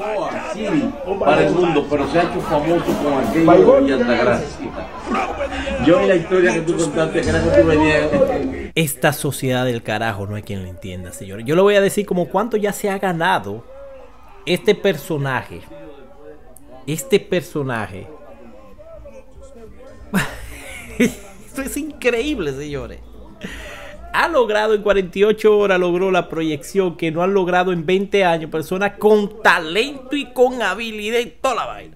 no así para el mundo, pero se ha hecho famoso con aquello de Altagracia. Yo en la historia que tú contaste, creo que tú venías. Esta sociedad del carajo no hay quien lo entienda, señores. Yo le voy a decir como cuánto ya se ha ganado este personaje. Este personaje. Esto es increíble, señores. Ha logrado en 48 horas, logró la proyección que no han logrado en 20 años personas con talento y con habilidad y toda la vaina.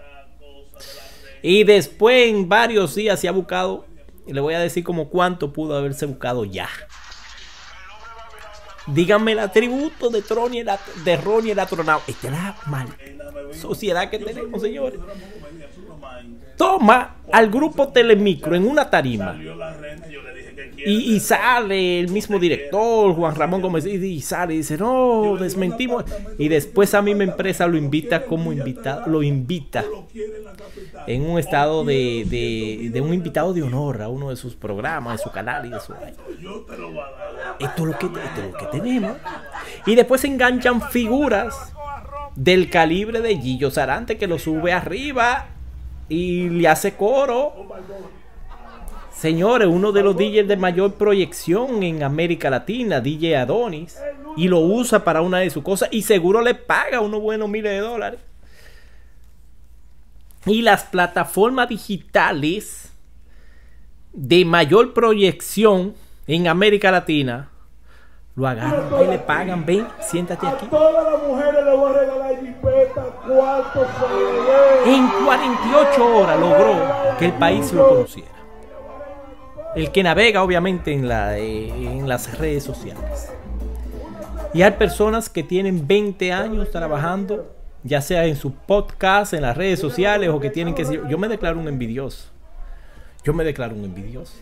Y después en varios días se ha buscado, y le voy a decir como cuánto pudo haberse buscado ya. Díganme el atributo de Ronnie el Atronauta. Esta es la mal sociedad que tenemos, señores. Toma al grupo Telemicro en una tarima y sale el mismo director, Juan Ramón Gómez, y sale y dice, no, desmentimos. Y después esa misma empresa lo invita como invitado, lo invita en un estado de un invitado de honor a uno de sus programas, de su canal y de su... Esto es lo que tenemos. Y después se enganchan figuras del calibre de Gillo Sarante, que lo sube arriba y le hace coro. Señores, uno de los DJs de mayor proyección en América Latina, DJ Adonis, y lo usa para una de sus cosas y seguro le paga unos buenos miles de dólares. Y las plataformas digitales de mayor proyección en América Latina lo agarran y le pagan. Ven, siéntate aquí. A todas las mujeres le voy a regalar jipeta, cuarto, en 48 horas logró que el país lo conociera. El que navega obviamente en las redes sociales. Y hay personas que tienen 20 años trabajando, ya sea en su podcast, en las redes sociales, o que tienen que decir, yo me declaro un envidioso. Yo me declaro un envidioso.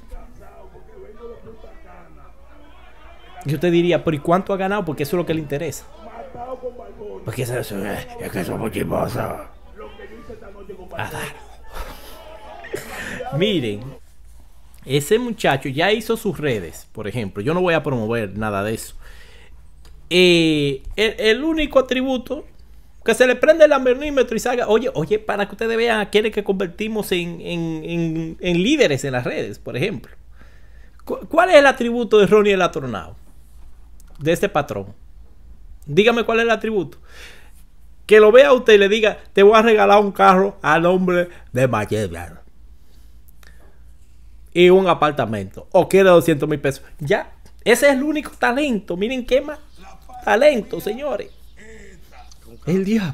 Y usted diría, pero ¿y cuánto ha ganado? Porque eso es lo que le interesa. Porque es que somos chismosos. Miren, ese muchacho ya hizo sus redes, por ejemplo. Yo no voy a promover nada de eso. El único atributo que se le prende el lambernímetro y salga, oye, para que ustedes vean a quienes que convertimos en líderes en las redes, por ejemplo. ¿Cuál es el atributo de Ronnie el Atronauta? De este patrón. Dígame cuál es el atributo. Que lo vea usted y le diga, te voy a regalar un carro al nombre de Mayeblan y un apartamento, o quiere 200,000 pesos. Ya, ese es el único talento. Miren qué más talento, señores. El diablo.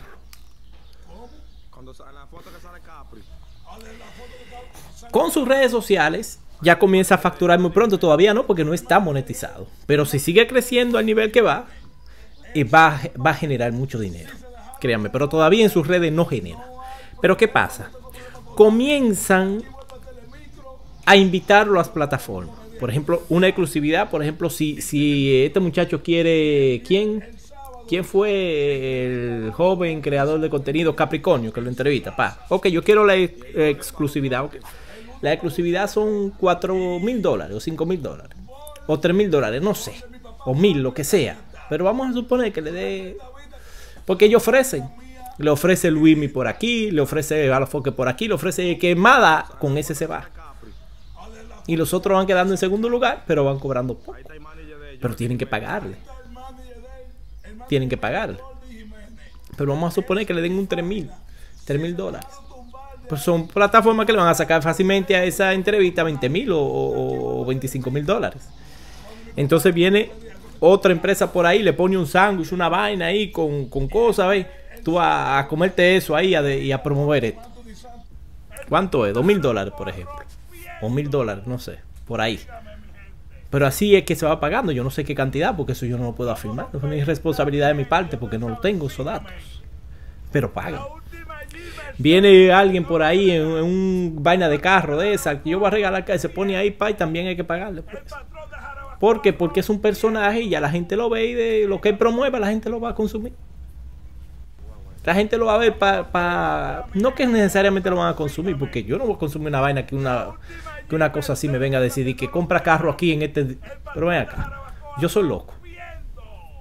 Con sus redes sociales ya comienza a facturar muy pronto. Todavía no, porque no está monetizado, pero si sigue creciendo al nivel que va a generar mucho dinero, créanme. Pero todavía en sus redes no genera. Pero ¿qué pasa? Comienzan a invitarlo a las plataformas. Por ejemplo, una exclusividad. Por ejemplo, si este muchacho quiere... ¿Quién fue el joven creador de contenido? Capricornio, que lo entrevista. Ok, yo quiero la exclusividad. Okay. La exclusividad son $4,000 o $5,000 o $3,000, no sé, o 1,000, lo que sea. Pero vamos a suponer que le dé... Porque ellos ofrecen. Le ofrece Luismi por aquí, le ofrece Alafoque por aquí, le ofrece quemada, con ese se va. Y los otros van quedando en segundo lugar, pero van cobrando poco. Pero tienen que pagarle. Tienen que pagarle. Pero vamos a suponer que le den un $3,000. Pues son plataformas que le van a sacar fácilmente a esa entrevista 20,000 o $25,000. Entonces viene otra empresa por ahí, le pone un sándwich, una vaina ahí con cosas, ¿ves? Tú a comerte eso ahí y a promover esto. ¿Cuánto es? $2,000, por ejemplo. O $1,000, no sé, por ahí. Pero así es que se va pagando. Yo no sé qué cantidad, porque eso yo no lo puedo afirmar. Es una irresponsabilidad de mi parte, porque no lo tengo esos datos. Pero pagan. Viene alguien por ahí en un vaina de carro de esa, que yo voy a regalar, que se pone ahí, y también hay que pagarle. Pues. ¿Por qué? Porque es un personaje y ya la gente lo ve, y de lo que él promueva la gente lo va a consumir. La gente lo va a ver no que necesariamente lo van a consumir, porque yo no voy a consumir una vaina que una cosa así me venga a decidir que compra carro aquí en este... Pero ven acá, yo soy loco.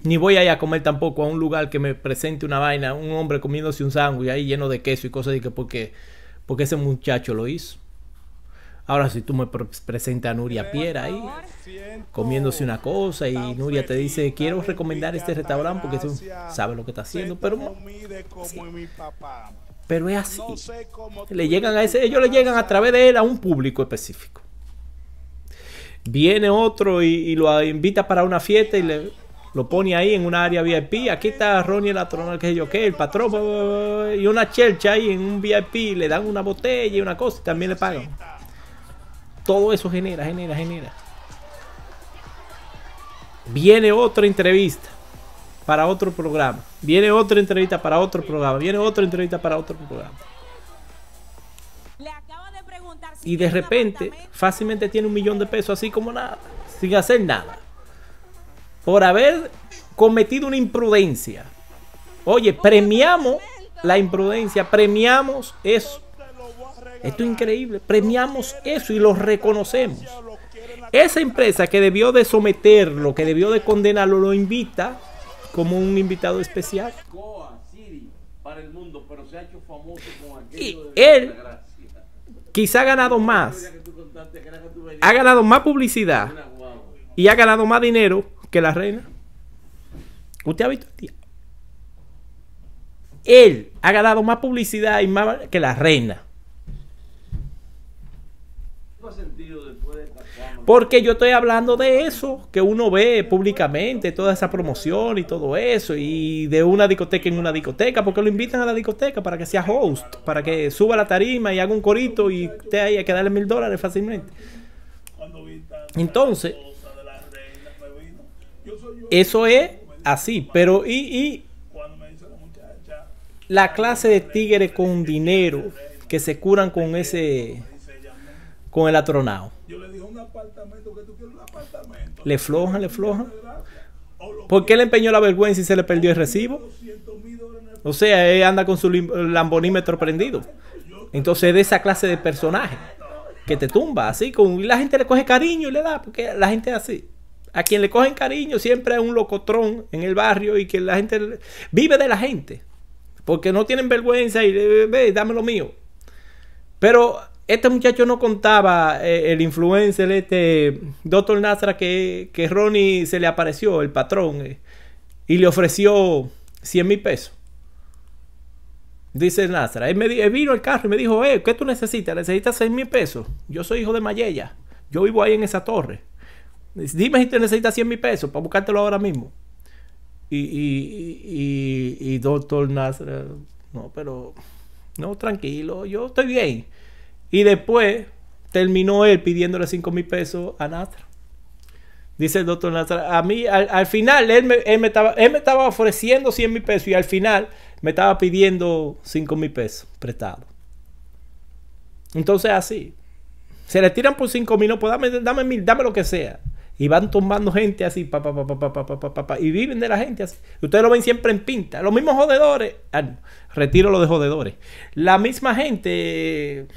Ni voy a ir a comer tampoco a un lugar que me presente una vaina, un hombre comiéndose un sándwich ahí lleno de queso y cosas de que porque ese muchacho lo hizo. Ahora si tú me presentas a Nuria Piera ahí comiéndose una cosa y Nuria te dice quiero recomendar este restaurante porque tú sabes lo que está haciendo, pero no, sí. Pero es así. Le llegan a ellos le llegan a través de él a un público específico. Viene otro y lo invita para una fiesta y lo pone ahí en una área VIP. Aquí está Ronnie el Atronal, que sé yo qué, el patrón, y una chelcha ahí en un VIP. Le dan una botella y una cosa y también le pagan. Todo eso genera. Viene otra entrevista para otro programa. Viene otra entrevista para otro programa. Viene otra entrevista para otro programa. Y de repente, fácilmente tiene $1 millón de pesos así como nada, sin hacer nada. Por haber cometido una imprudencia. Oye, premiamos la imprudencia, premiamos eso. Esto es increíble, premiamos eso y lo reconocemos. Esa empresa que debió de someterlo, que debió de condenarlo, lo invita como un invitado especial. Y él quizá ha ganado más. Ha ganado más publicidad y ha ganado más dinero que la reina. ¿Usted ha visto el día? Él ha ganado más publicidad y más que la reina. Porque yo estoy hablando de eso que uno ve públicamente, toda esa promoción y todo eso, y de una discoteca en una discoteca, porque lo invitan a la discoteca para que sea host, para que suba la tarima y haga un corito y esté ahí, hay que darle $1000 fácilmente. Entonces, eso es así, pero y la clase de tigres con dinero que se curan con con el atronado. Le flojan. ¿Por qué le empeñó la vergüenza y se le perdió el recibo? O sea, él anda con su lambonímetro prendido. Entonces de esa clase de personaje que te tumba así, y la gente le coge cariño y le da, porque la gente es así. A quien le cogen cariño siempre es un locotrón en el barrio y que la gente vive de la gente, porque no tienen vergüenza y ve, dame lo mío. Pero este muchacho no contaba, el influencer, Dr. Nasra, que Ronnie se le apareció, el patrón, y le ofreció 100,000 pesos. Dice Nasra, él vino al carro y me dijo, ¿qué tú necesitas? Necesitas 6,000 pesos. Yo soy hijo de Mayella. Yo vivo ahí en esa torre. Dime si te necesitas 100,000 pesos para buscártelo ahora mismo. Y Dr. Nasra, no, pero no, tranquilo, yo estoy bien. Y después terminó él pidiéndole 5,000 pesos a Nasra. Dice el doctor Nasra, a mí al final él me estaba ofreciendo 100,000 pesos y al final me estaba pidiendo 5,000 pesos prestado. Entonces así, se le tiran por 5,000, no, pues dame 1,000, dame lo que sea. Y van tumbando gente así, y viven de la gente así. Ustedes lo ven siempre en pinta. Los mismos jodedores, no, retiro lo de jodedores. La misma gente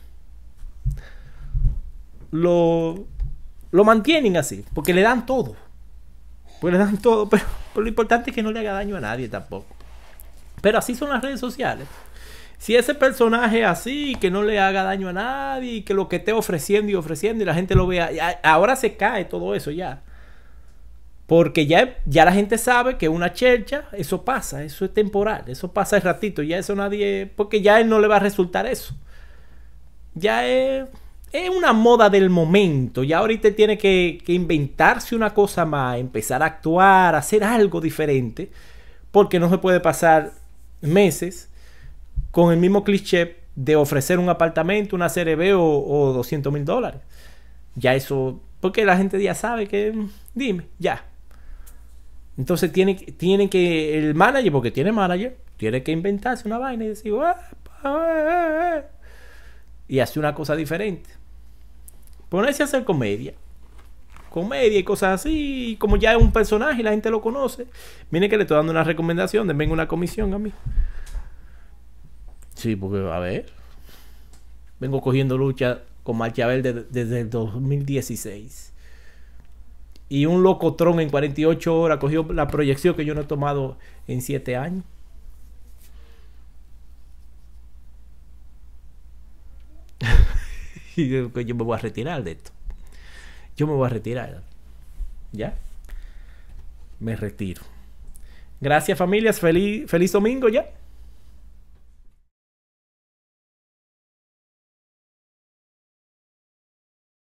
lo mantienen así, porque le dan todo. Pues le dan todo, pero lo importante es que no le haga daño a nadie tampoco. Pero así son las redes sociales. Si ese personaje así, que no le haga daño a nadie, que lo que esté ofreciendo y la gente lo vea, ahora se cae todo eso ya. Porque ya la gente sabe que una chercha, eso pasa, eso es temporal, eso pasa el ratito, ya eso nadie, porque ya a él no le va a resultar eso. Ya es una moda del momento, ya ahorita tiene que inventarse una cosa más, empezar a actuar, hacer algo diferente, porque no se puede pasar meses con el mismo cliché de ofrecer un apartamento, una CRB o $200,000. Ya eso, porque la gente ya sabe que, dime, ya. Entonces tiene que, el manager, porque tiene manager, tiene que inventarse una vaina y decir, y hacer una cosa diferente. Ponerse a hacer comedia y cosas así, y como ya es un personaje y la gente lo conoce, miren que le estoy dando una recomendación, denme una comisión a mí. Sí, porque, a ver, vengo cogiendo lucha con Marcha Verde desde el 2016. Y un locotrón en 48 horas cogió la proyección que yo no he tomado en 7 años. Y yo me voy a retirar de esto. Yo me voy a retirar. ¿Ya? Me retiro. Gracias, familias. Feliz domingo ya.